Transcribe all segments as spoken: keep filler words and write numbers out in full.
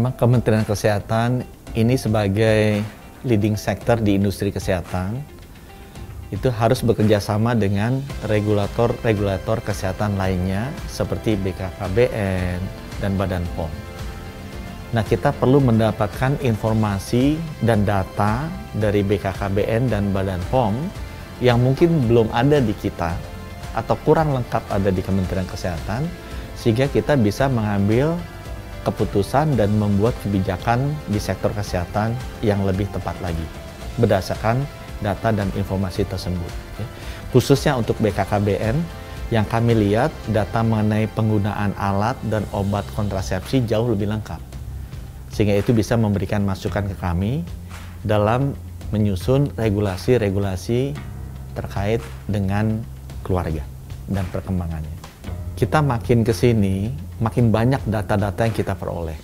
Memang Kementerian Kesehatan ini sebagai leading sector di industri kesehatan itu harus bekerja sama dengan regulator-regulator kesehatan lainnya seperti B K K B N dan Badan P O M. Nah, kita perlu mendapatkan informasi dan data dari B K K B N dan Badan P O M yang mungkin belum ada di kita atau kurang lengkap ada di Kementerian Kesehatan, sehingga kita bisa mengambil keputusan dan membuat kebijakan di sektor kesehatan yang lebih tepat lagi berdasarkan data dan informasi tersebut. Khususnya untuk B K K B N, yang kami lihat data mengenai penggunaan alat dan obat kontrasepsi jauh lebih lengkap, sehingga itu bisa memberikan masukan ke kami dalam menyusun regulasi-regulasi terkait dengan keluarga dan perkembangannya. Kita makin ke sini, makin banyak data-data yang kita peroleh.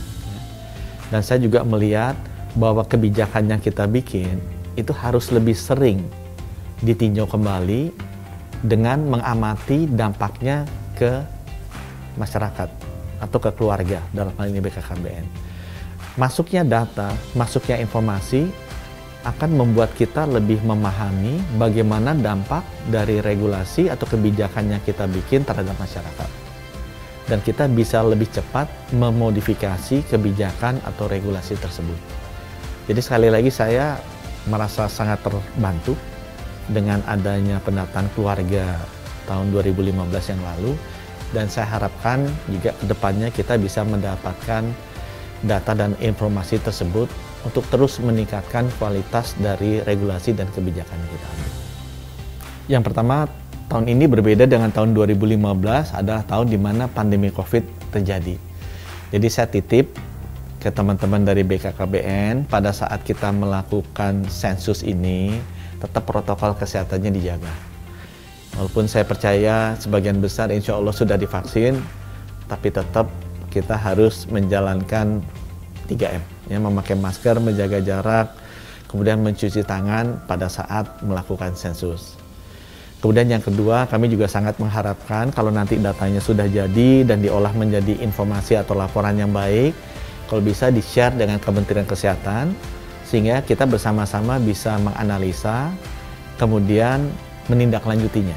Dan saya juga melihat bahwa kebijakan yang kita bikin itu harus lebih sering ditinjau kembali dengan mengamati dampaknya ke masyarakat atau ke keluarga, dalam hal ini B K K B N. Masuknya data, masuknya informasi akan membuat kita lebih memahami bagaimana dampak dari regulasi atau kebijakan yang kita bikin terhadap masyarakat. Dan kita bisa lebih cepat memodifikasi kebijakan atau regulasi tersebut. Jadi sekali lagi saya merasa sangat terbantu dengan adanya pendataan keluarga tahun dua ribu lima belas yang lalu, dan saya harapkan juga kedepannya kita bisa mendapatkan data dan informasi tersebut untuk terus meningkatkan kualitas dari regulasi dan kebijakan kita. Yang pertama, tahun ini berbeda dengan tahun dua ribu lima belas, adalah tahun di mana pandemi COVID terjadi. Jadi saya titip ke teman-teman dari B K K B N, pada saat kita melakukan sensus ini, tetap protokol kesehatannya dijaga. Walaupun saya percaya sebagian besar insya Allah sudah divaksin, tapi tetap kita harus menjalankan tiga M, ya, memakai masker, menjaga jarak, kemudian mencuci tangan pada saat melakukan sensus. Kemudian yang kedua, kami juga sangat mengharapkan kalau nanti datanya sudah jadi dan diolah menjadi informasi atau laporan yang baik, kalau bisa di-share dengan Kementerian Kesehatan, sehingga kita bersama-sama bisa menganalisa, kemudian menindaklanjutinya.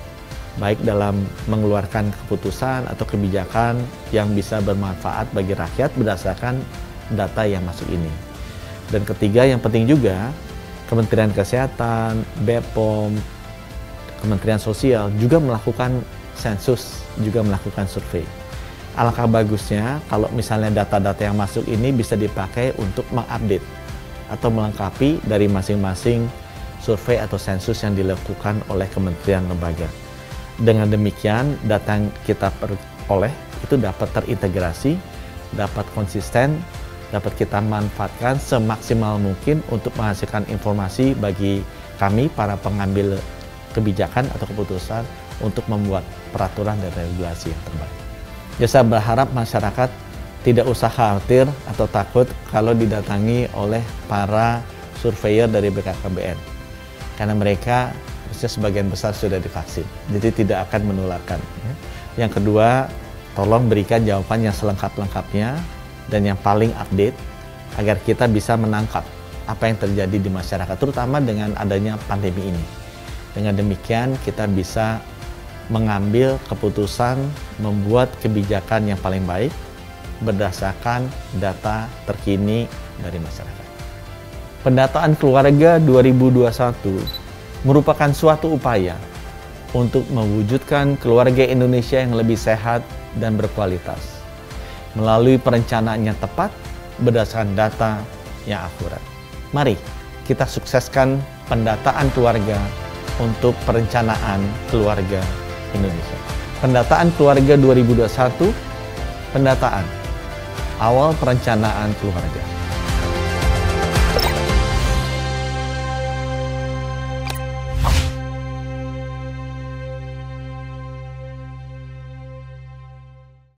Baik dalam mengeluarkan keputusan atau kebijakan yang bisa bermanfaat bagi rakyat berdasarkan data yang masuk ini. Dan ketiga, yang penting juga, Kementerian Kesehatan, B P O M, Kementerian Sosial juga melakukan sensus, juga melakukan survei. Alangkah bagusnya kalau misalnya data-data yang masuk ini bisa dipakai untuk mengupdate atau melengkapi dari masing-masing survei atau sensus yang dilakukan oleh kementerian lembaga. Dengan demikian, data yang kita peroleh itu dapat terintegrasi, dapat konsisten, dapat kita manfaatkan semaksimal mungkin untuk menghasilkan informasi bagi kami, para pengambil kebijakan atau keputusan, untuk membuat peraturan dan regulasi yang terbaik. Ya, saya berharap masyarakat tidak usah khawatir atau takut kalau didatangi oleh para surveyor dari B K K B N, karena mereka sebagian besar sudah divaksin, jadi tidak akan menularkan. Yang kedua, tolong berikan jawaban yang selengkap-lengkapnya dan yang paling update agar kita bisa menangkap apa yang terjadi di masyarakat, terutama dengan adanya pandemi ini. Dengan demikian kita bisa mengambil keputusan, membuat kebijakan yang paling baik berdasarkan data terkini dari masyarakat. Pendataan keluarga dua ribu dua puluh satu merupakan suatu upaya untuk mewujudkan keluarga Indonesia yang lebih sehat dan berkualitas melalui perencanaan yang tepat berdasarkan data yang akurat. Mari kita sukseskan pendataan keluarga untuk perencanaan keluarga Indonesia. Pendataan keluarga dua ribu dua puluh satu, pendataan awal perencanaan keluarga.